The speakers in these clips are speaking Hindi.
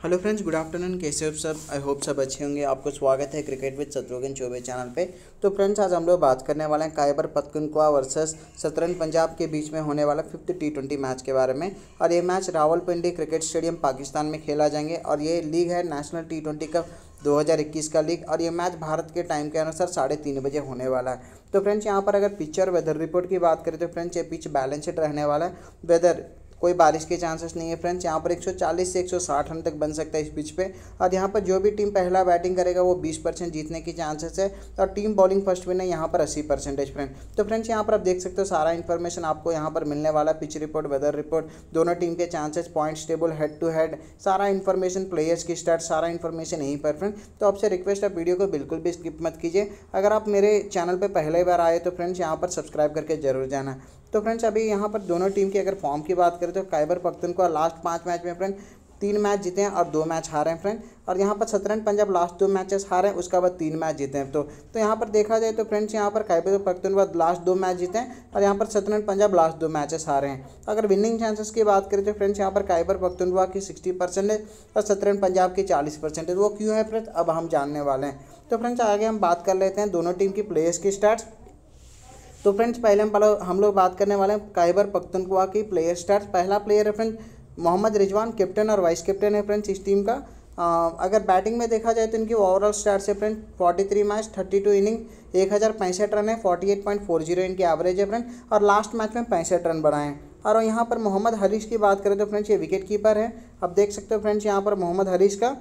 Hello friends, good afternoon. कैसे हो सब? आई होप सब अच्छे होंगे। आपको स्वागत है cricket with Shatrughan Choubey channel पे। तो फ्रेंड्स, आज हम लोग बात करने वाले हैं खैबर पख्तूनख्वा वर्सेस सतरन पंजाब के बीच में होने वाला 5th T20 मैच के बारे में। और ये match Rawalpindi cricket stadium Pakistan में खेला जाएंगे और ये लीग है नेशनल T20 का 2021 का लीग। और ये मैच भारत के टाइम के अनुसार 3:30 बजे होने वाला है। तो फ्रेंड्स, यहाँ पर अगर पिच और वेदर रिपोर्ट की बात करें तो फ्रेंड्स, ये पिच बैलेंस्ड रहने वाला है। वेदर कोई बारिश के चांसेस नहीं है फ्रेंड्स। यहाँ पर 140 से 160 रन तक बन सकता है इस पिच पे। और यहाँ पर जो भी टीम पहला बैटिंग करेगा वो 20% जीतने की चांसेस है। और टीम बॉलिंग फर्स्ट विन है यहाँ पर 80% फ्रेंड। तो फ्रेंड्स, यहाँ पर आप देख सकते हो सारा इन्फॉर्मेशन आपको यहाँ पर मिलने वाला। पिच रिपोर्ट, वेदर रिपोर्ट, दोनों टीम के chances, points table, head to head, सारा इन्फॉर्मेशन, प्लेयर्स की स्टार्ट, सारा इन्फॉर्मेशन यहीं पर फ्रेंड। तो आपसे रिक्वेस्ट है, वीडियो को बिल्कुल भी स्किप मत कीजिए। अगर आप मेरे चैनल पर पहले बार आए तो फ्रेंड्स यहाँ पर सब्सक्राइब करके जरूर जाना। तो फ्रेंड्स, अभी यहाँ पर दोनों टीम की अगर फॉर्म की बात करें तो खैबर पख्तूनख्वा लास्ट 5 मैच में फ्रेंड 3 मैच जीते हैं और 2 मैच हारे हैं फ्रेंड। और यहाँ पर सतरन पंजाब लास्ट 2 मैचेस हारे हैं, उसके बाद 3 मैच जीते हैं। तो यहाँ पर देखा जाए तो फ्रेंड्स, यहाँ पर खैबर पख्तूनख्वा लास्ट 2 मैच जीते हैं और यहाँ पर सतरन पंजाब लास्ट 2 मैचेस हारे हैं। अगर विनिंग चांसेस की बात करें तो फ्रेंड्स, यहाँ पर खैबर पख्तूनख्वा की 60% है और सतरन पंजाब की 40% है। वो क्यों है फ्रेंड्स, अब हम जानने वाले हैं। तो फ्रेंड्स, आगे हम बात कर लेते हैं दोनों टीम की प्लेयर्स की स्टार्ट्स। तो फ्रेंड्स, पहले हम लोग बात करने वाले हैं खैबर पख्तूनख्वा की प्लेयर स्टार्स। पहला प्लेयर है फ्रेंड मोहम्मद रिजवान, कैप्टन और वाइस कैप्टन है फ्रेंड्स इस टीम का। अगर बैटिंग में देखा जाए तो इनकी ओवरऑल स्टार्स है फ्रेंड 43 मैच, 32 इनिंग, 1065 रन है, 48.40 इनकी एवरेज है फ्रेंड। और लास्ट मैच में 65 रन बनाए हैं। और यहाँ पर मोहम्मद हरीश की बात करें तो फ्रेंड्स, ये विकेट कीपर है। अब देख सकते हो फ्रेंड्स, यहाँ पर मोहम्मद हरीश का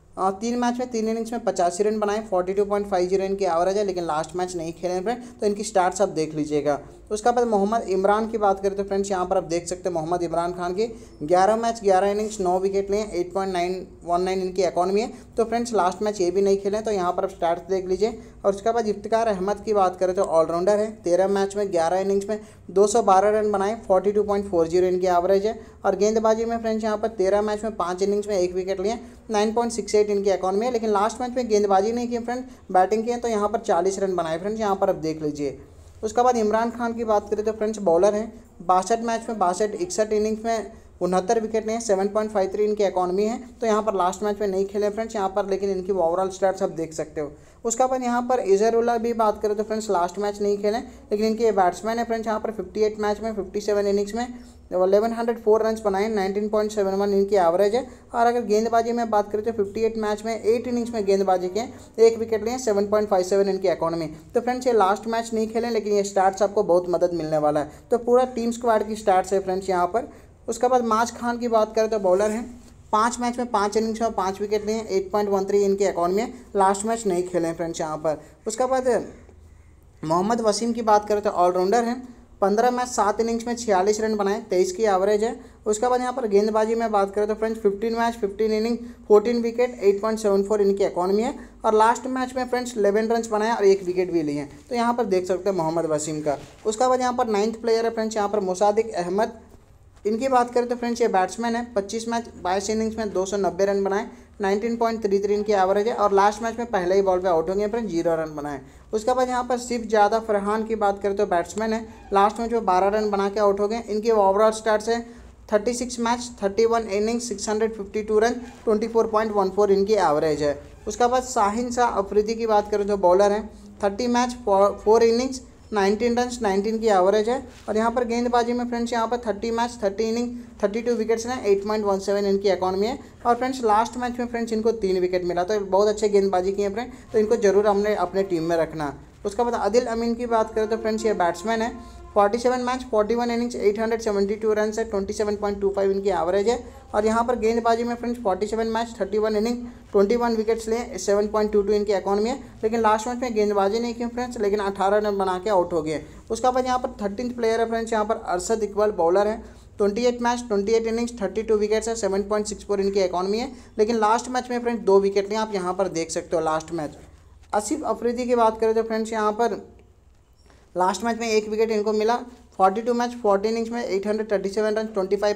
3 मैच में 3 इनिंग्स में 85 रन बनाए, 42.50 इनकी एवरेज है, लेकिन लास्ट मैच नहीं खेले फ्रेंड। तो इनकी स्टार्ट्स आप देख लीजिएगा। उसके बाद मोहम्मद इमरान की बात करें तो फ्रेंड्स, यहाँ पर आप देख सकते हैं मोहम्मद इमरान खान की 11 मैच 11 इनिंग्स 9 विकेट लिए, 8.919 इनकी इकॉनमी है। तो फ्रेंड्स, लास्ट मैच ये भी नहीं खेले, तो यहाँ पर आप स्टार्ट्स देख लीजिए। और उसके बाद इफ्तिकार अहमद की बात करें तो ऑलराउंडर है। 13 मैच में 11 इनिंग्स में 212 रन बनाए, 42.40 इनकी एवरेज है। और गेंदबाजी में फ्रेंड्स, यहाँ पर 13 मैच में 5 इनिंग्स में 1 विकेट लिए, 9.68 इनकी इकॉनमी है, लेकिन लास्ट मैच में गेंदबाजी नहीं की फ्रेंड, बैटिंग की है। तो यहाँ पर 40 रन बनाए फ्रेंड्स, यहाँ पर आप देख लीजिए। उसके बाद इमरान खान की बात करें तो फ्रेंड्स, बॉलर हैं। 62 मैच में 61 इनिंग्स में 69 विकेट लिए, 7.53 इनकी इकॉनमी है। तो यहाँ पर लास्ट मैच में नहीं खेले फ्रेंड्स यहाँ पर, लेकिन इनकी ओवरऑल स्टार्ट्स आप देख सकते हो। उसके बाद यहाँ पर इजहरुल्लाह भी बात करें तो फ्रेंड्स, लास्ट मैच नहीं खेले, लेकिन इनके बैट्समैन है फ्रेंड्स। यहाँ पर 58 मैच में 57 इनिंग्स में 1104 रन बनाए, 19.71 इनकी एवरेज है। और अगर गेंदबाजी में बात करें तो 58 मैच में 8 इनिंग्स में गेंदबाजी के 1 विकेट लिए, 7.57 इनकी इकॉनमी। तो फ्रेंड्स, ये लास्ट मैच नहीं खेले, लेकिन ये स्टार्ट्स आपको बहुत मदद मिलने वाला है। तो पूरा टीम स्क्वाड की स्टार्ट्स है फ्रेंड्स यहाँ पर। उसके बाद माज खान की बात करें तो बॉलर हैं। 5 मैच में 5 इनिंग्स में 5 विकेट लिए, 8.13 इनकी इकॉनमी है। लास्ट मैच नहीं खेले हैं फ्रेंड्स यहाँ पर। उसके बाद मोहम्मद वसीम की बात करें तो ऑलराउंडर हैं। 15 मैच 7 इनिंग्स में 46 रन बनाए, 23 की एवरेज है। उसके बाद यहाँ पर गेंदबाजी में बात करें तो फ्रेंड्स, 15 मैच 15 इनिंग 14 विकेट, 8.74 इनकी इकॉनमी है। और लास्ट मैच में फ्रेंड्स 11 रन बनाए और 1 विकेट भी लिए हैं। तो यहाँ पर देख सकते हैं मोहम्मद वसीम का। उसके बाद यहाँ पर 9th प्लेयर है फ्रेंड्स, यहाँ पर मुसादिक अहमद। इनकी बात करें तो फ्रेंड्स, ये बैट्समैन है। 25 मैच 22 इनिंग्स में 290 रन बनाए, 19.33 इनकी एवरेज है। और लास्ट मैच में पहले ही बॉल पे आउट हो गए फ्रेंड्स, 0 रन बनाए। उसके बाद यहाँ पर सिर्फ ज़्यादा फरहान की बात करें तो बैट्समैन है। लास्ट मैच में 12 रन बना के आउट हो गए। इनकी ओवरऑल स्टार्ट्स है 36 मैच 31 इनिंग्स 652 रन, 24.14 इनकी एवरेज है। उसके बाद शाहीन शाह अफरीदी की बात करें तो बॉलर हैं। 30 मैच 4 इनिंग्स 19 रन, 19 की एवरेज है। और यहाँ पर गेंदबाजी में फ्रेंड्स, यहाँ पर 30 मैच 30 इनिंग 32 विकेट्स हैं, 8.17 इनकी इकॉनमी है। और फ्रेंड्स, लास्ट मैच में फ्रेंड्स इनको 3 विकेट मिला। तो बहुत अच्छे गेंदबाजी किए फ्रेंड, तो इनको जरूर हमने अपने टीम में रखना। उसके बाद आदिल अमीन की बात करें तो फ्रेंड्स, ये बैट्समैन है। 47 मैच 41 इनिंग्स 872 रन है, 27.25 इनकी एवरेज है। और यहाँ पर गेंदबाजी में फ्रेंड्स 47 मैच 31 इनिंग 21 विकेट्स लिए, 7.22 इनकी इकॉनमी है। लेकिन लास्ट मैच में गेंदबाजी नहीं की फ्रेंड्स, लेकिन 18 रन बना के आउट हो गए। उसके बाद यहाँ पर 13th प्लेयर है फ्रेंड्स, यहाँ पर अरशद इकबाल बॉलर है। 28 मैच 28 इनिंग्स 32 विकेट्स है, 7.64 इनकी इकॉनमी है। लेकिन लास्ट मैच में फ्रेंड्स 2 विकेट लिए, आप यहाँ पर देख सकते हो लास्ट मैच। आसिफ अफरीदी की बात करें तो फ्रेंड्स, यहाँ पर लास्ट मैच में 1 विकेट इनको मिला। 42 मैच 40 इनिंग्स में 837 रन,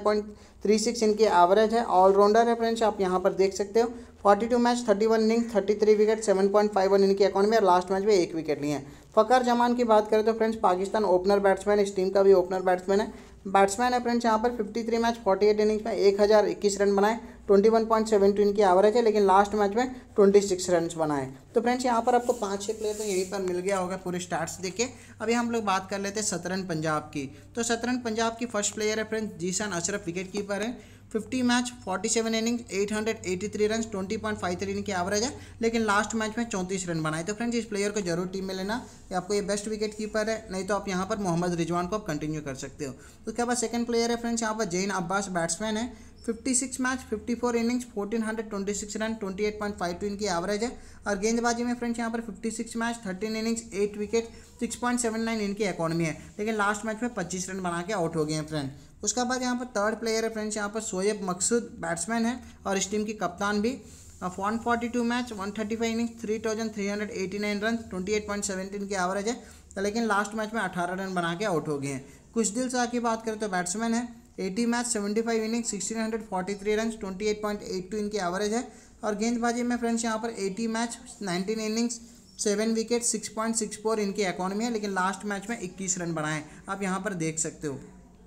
25.36 इनकी एवरेज है। ऑलराउंडर है फ्रेंड्स, आप यहाँ पर देख सकते हो। 42 मैच 31 इनिंग 33 विकेट, 7.51 इनकी इकॉनमी और लास्ट मैच में 1 विकेट लिए हैं। फ़खर जमान की बात करें तो फ्रेंड्स, पाकिस्तान ओपनर बैट्समैन, इस टीम का भी ओपनर बैट्समैन है। बैट्समैन है फ्रेंड्स यहाँ पर 53 मैच 48 इनिंग्स में 1021 रन बनाए, 21.72 इनकी एवरेज है, लेकिन लास्ट मैच में 26 रन बनाए। तो फ्रेंड्स यहाँ पर आपको 5-6 प्लेयर तो यहीं पर मिल गया होगा पूरे स्टार्ट्स देखे। अभी हम लोग बात कर लेते हैं सतरन पंजाब की। तो सतरन पंजाब की फर्स्ट प्लेयर है friends Zeeshan Ashraf, wicket keeper है। 50 मैच 47 इनिंग्स 883 रन 20.53 इनकी एवरेज है, लेकिन लास्ट मैच में 34 रन बनाए। तो फ्रेंड्स इस प्लेयर को जरूर टीम में लेना, ये आपको ये बेस्ट विकेट कीपर है, नहीं तो आप यहाँ पर मोहम्मद रिजवान को आप कंटिन्यू कर सकते हो। उसके बाद सेकंड प्लेयर है फ्रेंड्स यहाँ पर जैन अब्बास, बैट्समैन है। 56 मैच 54 इनिंग्स 1426 रन 28.52 इनकी एवरेज है। और गेंदबाजी में फ्रेंड्स यहाँ पर 56 मैच 13 इनिंग्स 8 विकेट 6.79 इनकी इकॉनमी है, लेकिन लास्ट मैच में 25 रन बना के आउट हो गए हैं फ्रेंड। उसके बाद यहाँ पर थर्ड प्लेयर है फ्रेंड्स यहाँ पर शोएब मकसूद, बैट्समैन है और इस टीम की कप्तान भी। 142 मैच 135 इनिंग्स 3389 रन 28.17 की एवरेज है, लेकिन लास्ट मैच में 18 रन बना के आउट हो गए हैं। कुछ दिल शाह की बात करें तो बैट्समैन है। 80 मैच 75 इनिंग्स 1643 रन 28.82 इनकी एवरेज है। और गेंदबाजी में फ्रेंड्स यहाँ पर 80 मैच 19 इनिंग्स 7 विकेट 6.64 इनकी इकॉनमी है, लेकिन लास्ट मैच में 21 रन बनाए, आप यहाँ पर देख सकते हो।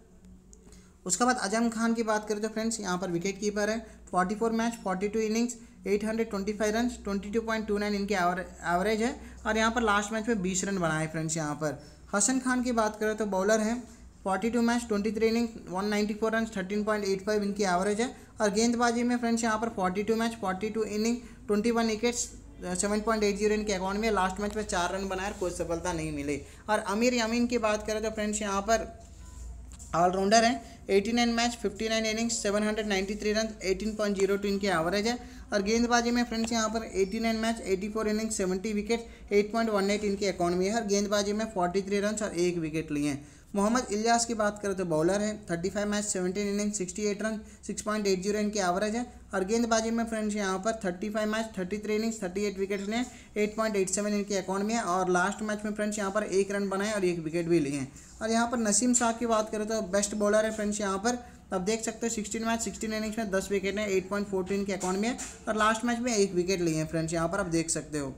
उसके बाद अजम खान की बात करें तो फ्रेंड्स यहाँ पर विकेट कीपर है। 44 मैच 42 इनिंग्स 825 रन 22.29 इनकी एवरेज है, और यहाँ पर लास्ट मैच में 20 रन बनाए फ्रेंड्स। यहाँ पर हसन खान की बात करें तो बॉलर है। 42 मैच 23 इनिंग्स 194 रन 13.85 इनकी एवरेज है। और गेंदबाजी में फ्रेंड्स यहाँ पर 42 मैच 42 इनिंग 21 विकेट्स 7.80 इनकी इकॉनमी है, लास्ट मैच में 4 रन बनाए, कोई सफलता नहीं मिली। और अमीर यामीन की बात करें तो फ्रेंड्स यहाँ पर ऑलराउंडर है। 89 मैच 59 इनिंग्स 793 रन 18.02 इनकी एवरेज है। और गेंदबाजी में फ्रेंड्स यहाँ पर 89 मैच 84 इनिंग्स 70 विकेट 8.18 इनकी इकॉनमी है, और गेंदबाजी में 43 रन और 1 विकेट लिए हैं। मोहम्मद इलियास की बात करें तो बॉलर है। 35 मैच 17 इनिंग्स 68 रन 6.80 इनकी एवरेज है। और गेंदबाजी में फ्रेंड्स यहाँ पर 35 मैच 33 इनिंग्स 38 विकेट्स लिए 8.87 इनकी इकॉनमी है, और लास्ट मैच में फ्रेंड्स यहाँ पर 1 रन बनाए और 1 विकेट भी लिए हैं। और यहाँ पर नसीम शाह की बात करें तो बेस्ट बॉलर है फ्रेंड्स यहाँ पर, आप देख सकते हो 16 मैच 16 इनिंग्स में 10 विकेट है 8.14 की इकॉनमी है, और लास्ट मैच में 1 विकेट लिए हैं फ्रेंड्स। यहाँ पर आप देख सकते हो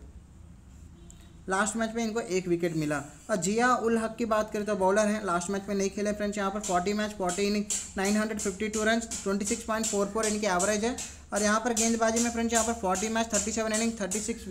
लास्ट मैच में इनको 1 विकेट मिला। और जिया उल हक की बात करें तो बॉलर हैं, लास्ट मैच में नहीं खेले फ्रेंड्स। यहाँ पर 40 मैच 40 इनिंग 952 रन 26.44 इनकी एवरेज है। और यहाँ पर गेंदबाजी में फ्रेंड्स यहाँ पर 40 मैच 37 इनिंग 36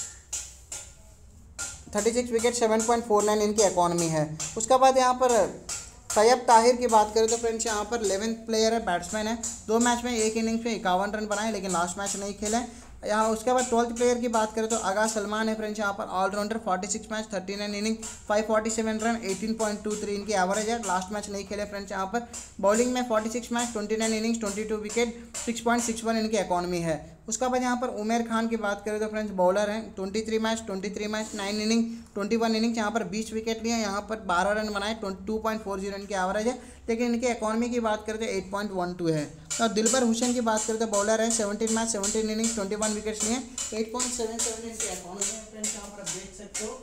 विकेट 7.49 इनकी इकॉनमी है। उसके बाद यहाँ पर तैयब ताहिर की बात करें तो फ्रेंड्स यहाँ पर 11th प्लेयर है, बैट्समैन है। 2 मैच में 1 इनिंग्स में 51 रन बनाए, लेकिन लास्ट मैच नहीं खेले। यहाँ उसके बाद 12th प्लेयर की बात करें तो आगा सलमान है फ्रेंड्स यहाँ पर ऑलराउंडर। 46 मैच 39 इनिंग 547 रन 18.23 इनकी एवरेज है, लास्ट मैच नहीं खेले फ्रेंड्स। यहाँ पर बॉलिंग में 46 मैच 29 इनिंग्स 22 विकेट 6.61 इनकी इकॉनमी है। उसके बाद यहाँ पर उमेर खान की बात करें तो फ्रेंड्स बॉलर हैं। 23 मैच 9 इनिंग 21 इनिंग्स यहाँ पर 20 विकेट लिए, यहाँ पर 12 रन बनाए 2.40 इनकी एवरेज है, लेकिन इनकी इकॉनमी की बात करें तो 8.12 है। और दिलबर हुसैन की बात करें तो बॉलर है। 17 मैच 17 इनिंग्स 21 विकेट्स लिए 8.77 इनकी इकॉनमी है फ्रेंड्स, यहाँ पर आप देख सकते हो।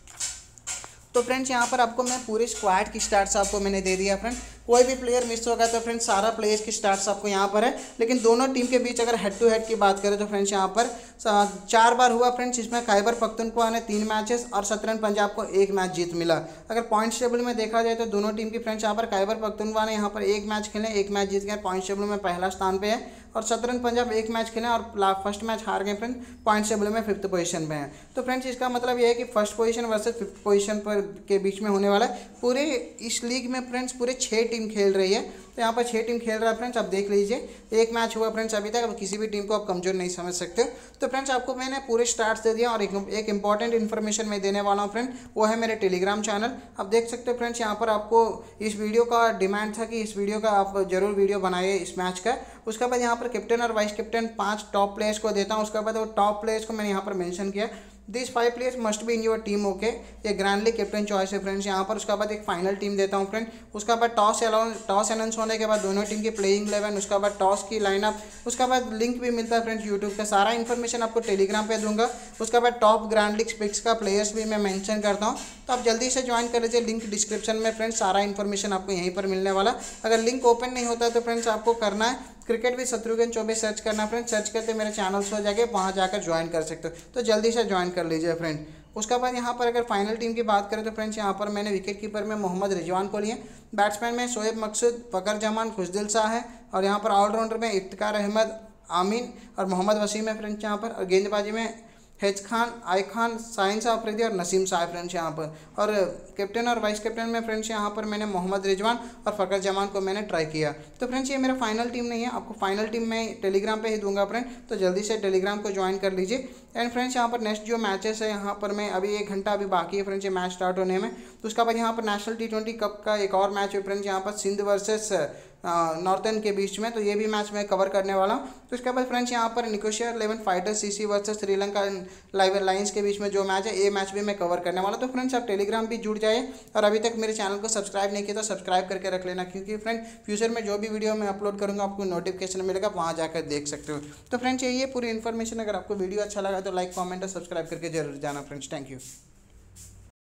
तो फ्रेंड्स यहाँ पर आपको मैं पूरे स्क्वाड की स्टार्ट्स आपको मैंने दे दिया फ्रेंड। कोई भी प्लेयर मिस होगा तो फ्रेंड्स सारा प्लेयर्स की स्टार्ट्स आपको यहाँ पर है, लेकिन दोनों टीम के बीच अगर हेड टू हेड की बात करें तो फ्रेंड्स यहाँ पर 4 बार हुआ फ्रेंड्स, इसमें खैबर पख्तूनख्वा ने 3 मैचेस और सतरन पंजाब को 1 मैच जीत मिला। अगर पॉइंट्स टेबल में देखा जाए तो दोनों टीम की फ्रेंड्स यहाँ पर खैबर पख्तूनख्वा ने यहाँ पर 1 मैच खेले, 1 मैच जीत गए, पॉइंट्स टेबल में पहला स्थान पे है। और सतरन पंजाब 1 मैच खेले और फर्स्ट मैच हार गए फ्रेंड, पॉइंट्स टेबल में 5th पोजीशन पे हैं। तो फ्रेंड्स इसका मतलब ये है कि first position versus 5th position पर के बीच में होने वाला है। पूरे इस लीग में फ्रेंड्स पूरे 6 टीम खेल रही है, तो यहाँ पर 6 टीम खेल रहा है फ्रेंड्स, आप देख लीजिए। 1 मैच हुआ फ्रेंड्स अभी तक, अब किसी भी टीम को आप कमजोर नहीं समझ सकते हो। तो फ्रेंड्स आपको मैंने पूरे स्टार्ट्स दे दिया, और एक इंपॉर्टेंट इन्फॉर्मेशन मैं देने वाला हूँ फ्रेंड, वो है मेरे टेलीग्राम चैनल। आप देख सकते हो फ्रेंड्स यहाँ पर आपको इस वीडियो का डिमांड था कि इस वीडियो का आप जरूर वीडियो बनाइए इस मैच का। उसके बाद यहाँ पर कैप्टन और वाइस कैप्टन 5 टॉप प्लेयर्स को देता हूँ। उसके बाद वो टॉप प्लेयर्स को मैंने यहाँ पर मेंशन किया। This 5 players must be in your team, okay. ये ग्रैंडली कैप्टन चॉइस है फ्रेंड्स यहाँ पर। उसके बाद एक फाइनल टीम देता हूँ फ्रेंड। उसके बाद टॉस अनाउंस होने के बाद दोनों टीम की प्लेइंग 11, उसके बाद टॉस की लाइनअप, उसके बाद लिंक भी मिलता है फ्रेंड्स यूट्यूब का। सारा इन्फॉर्मेशन आपको टेलीग्राम पे दूंगा। उसके बाद टॉप ग्रैंड लीग पिक्स का प्लेयर्स भी मैं मेंशन करता हूँ, तो आप जल्दी से ज्वाइन कर लीजिए। लिंक डिस्क्रिप्शन में फ्रेंड्स, सारा इन्फॉर्मेशन आपको यहीं पर मिलने वाला। अगर लिंक ओपन नहीं होता है तो फ्रेंड्स आपको करना है cricket with Shatrughan Choubey search करना फ्रेंड। सर्च करते मेरे चैनल से हो जाएगा, वहाँ जाकर ज्वाइन कर सकते हो, तो जल्दी से ज्वाइन कर लीजिए फ्रेंड। उसके बाद यहाँ पर अगर फाइनल टीम की बात करें तो फ्रेंड्स यहाँ पर मैंने विकेट कीपर में मोहम्मद रिजवान को लिए, बैट्समैन में शोएब मकसूद, फ़खर जमान, खुशदिल शाह है, और यहाँ पर ऑलराउंडर में इफ्तिकार अहमद, आमीन और मोहम्मद वसीम है फ्रेंड्स यहाँ पर, और गेंदबाजी में हेज खान, आई खान, शाहीन शाह अफरीदी और नसीम शाह फ्रेंड्स यहाँ पर, और कैप्टन और वाइस कैप्टन में फ्रेंड्स यहाँ पर मैंने मोहम्मद रिजवान और फ़खर जमान को मैंने ट्राई किया। तो फ्रेंड्स ये मेरा फाइनल टीम नहीं है, आपको फाइनल टीम मैं टेलीग्राम पे ही दूंगा फ्रेंड, तो जल्दी से टेलीग्राम को ज्वाइन कर लीजिए। एंड फ्रेंड्स यहाँ पर नेक्स्ट जो मैचेस है यहाँ पर मैं अभी 1 घंटा अभी बाकी है फ्रेंड्स ये मैच स्टार्ट होने में, तो उसके बाद यहाँ पर नेशनल T20 कप का एक और मैच है फ्रेंड्स यहाँ पर सिंध वर्सेस नॉर्थन के बीच में, तो ये भी मैच मैं कवर करने वाला हूँ। तो उसके बाद फ्रेंड्स यहाँ पर Nicosia 11 fighters CC versus Sri Lanka lions के बीच में जो मैच है ये मैच भी मैं कवर करने वाला। तो फ्रेंड्स आप टेलीग्राम भी जुड़ जाइए, और अभी तक मेरे चैनल को सब्सक्राइब नहीं किया तो सब्सक्राइब करके रख लेना, क्योंकि फ्रेंड फ्यूचर में जो भी वीडियो मैं अपलोड करूँगा आपको नोटिफिकेशन मिलेगा, वहाँ जाकर देख सकते हो। तो फ्रेंड्स यही है पूरी इन्फॉर्मेशन। अगर आपको वीडियो अच्छा लगा तो लाइक, कॉमेंट और सब्सक्राइब करके जरूर जाना फ्रेंड्स। Thank you.